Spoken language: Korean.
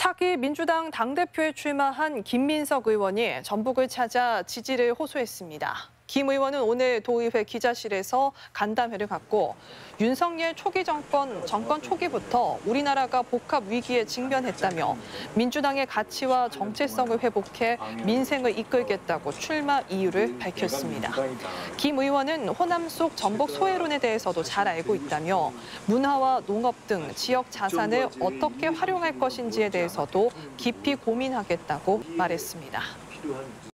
차기 민주당 당대표에 출마한 김민석 의원이 전북을 찾아 지지를 호소했습니다. 김 의원은 오늘 도의회 기자실에서 간담회를 갖고 윤석열 초기 정권 초기부터 우리나라가 복합 위기에 직면했다며 민주당의 가치와 정체성을 회복해 민생을 이끌겠다고 출마 이유를 밝혔습니다. 김 의원은 호남 속 전북 소외론에 대해서도 잘 알고 있다며 문화와 농업 등 지역 자산을 어떻게 활용할 것인지에 대해서도 깊이 고민하겠다고 말했습니다.